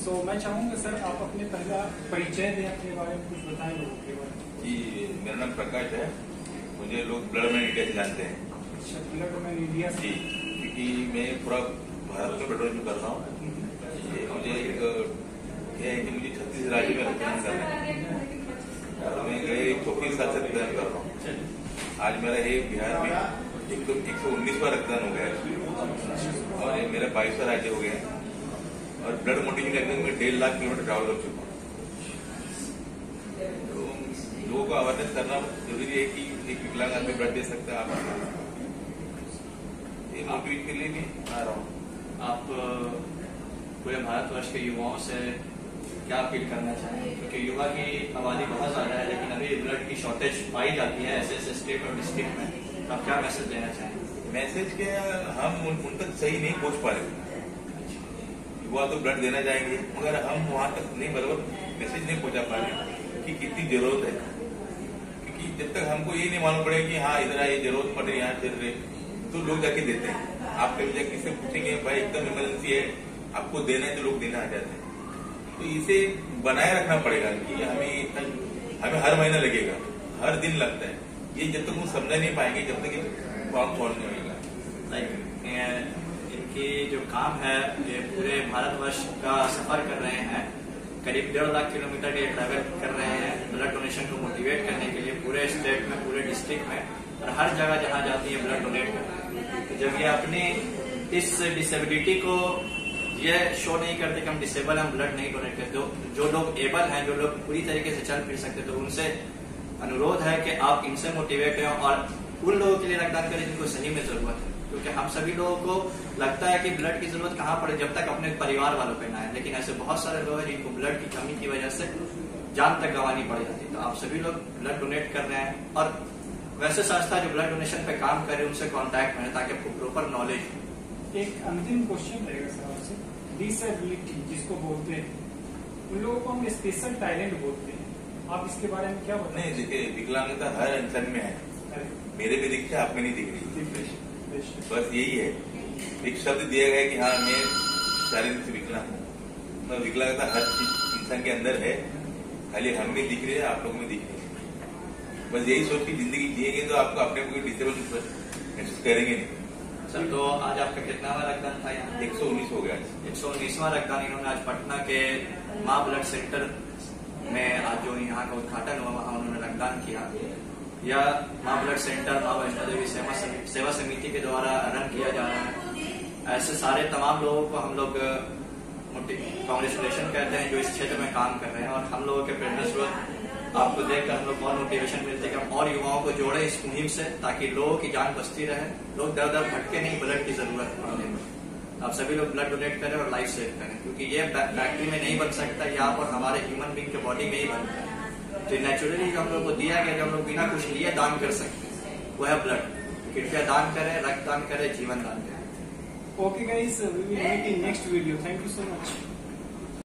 तो मैं चाहूंगा सर आप अपने पहला परिचय दें, अपने बारे में कुछ बताएं लोगों के बारे में। जी, मेरा नाम प्रकाश है। मुझे लोग ब्लड मैन इंडिया से जानते हैं। अच्छा, ब्लड मैन इंडिया से। जी, क्योंकि मैं पूरा भारत में ब्लड डोनेशन कर रहा हूँ। ये मुझे एक ये है कि मुझे 36 राज्य में रक्तदान करना है और मैं गए 24 साल से रक्तदान कर रहा हूँ। आज मेरा ये बिहार में 119वां रक्तदान हो गया और ये मेरा 22वां राज्य हो गया और ब्लड मोटिवेशन करने में 1.5 लाख किलोमीटर ट्रैवल कर चुका हूँ। तो लोगों को अवेयरनेस करना जरूरी है कि एक विकलांग आदमी ब्लड दे सकता है। आप ये मोटिवेट के लिए भी आ रहा हूँ। आप पूरे भारतवर्ष के युवाओं से क्या अपील करना चाहेंगे, क्योंकि युवा की आबादी बहुत ज्यादा है लेकिन अभी ब्लड की शॉर्टेज पाई जाती है ऐसे स्टेट और डिस्ट्रिक्ट में। आप क्या मैसेज देना चाहेंगे? मैसेज के हम उन तक सही नहीं पहुंच पा रहे। युवा तो ब्लड देना चाहेंगे मगर हम वहां तक नहीं बराबर मैसेज नहीं पहुंचा पा रहे कि कितनी जरूरत है। क्योंकि जब तक हमको ये नहीं मालूम पड़ेगा कि हाँ इधर ये जरूरत पड़ रही है, यहाँ चल रही, तो लोग जाके देते हैं। आप कभी जाके किससे पूछेंगे भाई एकदम इमरजेंसी है आपको देना है, तो लोग देना आ जाते हैं। तो इसे बनाए रखना पड़ेगा कि हमें हर महीना लगेगा, हर दिन लगता है। ये जब तक वो समझ नहीं पाएंगे जब तक ये काम सॉल्व नहीं होगा। इनकी जो काम है ये पूरे भारतवर्ष का सफर कर रहे हैं, करीब 1.5 लाख किलोमीटर ये ट्रैवल कर रहे हैं ब्लड डोनेशन को मोटिवेट करने के लिए पूरे स्टेट में, पूरे डिस्ट्रिक्ट में और हर जगह जहां जाती है ब्लड डोनेट करते हैं। तो जब ये अपनी इस डिसेबिलिटी को ये शो नहीं करते कि हम डिसेबल हम ब्लड नहीं डोनेट करते, जो लोग एबल हैं, जो लोग पूरी तरीके से चल फिर सकते, तो उनसे अनुरोध है कि आप इनसे मोटिवेट हैं और उन लोगों के लिए रक्तदान करें जिनको सही में जरूरत है। क्योंकि हम सभी लोगों को लगता है कि ब्लड की जरूरत कहाँ पड़े जब तक अपने परिवार वालों पे ना है, लेकिन ऐसे बहुत सारे लोग हैं जिनको ब्लड की कमी की वजह से जान तक गंवानी पड़ जाती है। तो आप सभी लोग ब्लड डोनेट कर रहे हैं और वैसे संस्था जो ब्लड डोनेशन पे काम कर रहे हैं उनसे कॉन्टैक्ट में ताकि आपको प्रॉपर नॉलेज हो। एक अंतिम क्वेश्चन रहेगा सर आपसे, डिसेबिलिटी जिसको बोलते हैं उन लोगों को हम स्पेशल टैलेंट बोलते हैं, आप इसके बारे में क्या बताएं? नहीं देखिए, विकलांगता हर इंसान में है। मेरे में दिखती है, आप में नहीं दिख रही। बस यही है, एक शब्द दिया गया कि हाँ मैं शारीरिक से विकलांग हूँ। मैं विकलांगता हर इंसान के अंदर है, खाली हम में दिख रही है, आप लोग में दिख रही है। बस यही सोच की जिंदगी जिएंगे तो आपको अपने को डिसेबल महसूस करेंगे नहीं। सर तो आज आपका कितनावां रक्तदान था यहाँ? 119 हो गया। 119वां रक्तदान इन्होंने आज पटना के माँ ब्लड सेंटर में आज जो यहाँ का उद्घाटन हुआ वहाँ उन्होंने रक्तदान किया। यह माँ ब्लड सेंटर माँ वैष्णो देवी सेवा समिति के द्वारा रन किया जा रहा है। ऐसे सारे तमाम लोगों को हम लोग कांग्रेचुलेशन कहते हैं जो इस क्षेत्र में काम कर रहे हैं और हम लोगों के प्रेरणा स्रोत आपको देखकर हम लोग और मोटिवेशन मिलते हैं कि हम और युवाओं को जोड़े इस मुहिम से ताकि लोगों की जान बचती रहे, लोग दर दर भटके नहीं ब्लड की जरूरत पड़ने में। आप सभी लोग ब्लड डोनेट करें और लाइफ सेव करें, क्योंकि ये फैक्ट्री में नहीं बन सकता, यहाँ पर हमारे ह्यूमन बींग के बॉडी में ही बनता है। तो नेचुरली हम लोग को दिया गया, जो हम लोग बिना कुछ लिए दान कर सकते हैं, वो है ब्लड। कृपया दान करें, रक्तदान करें, जीवन दान करें। Okay guys, we will make in next video. Thank you so much.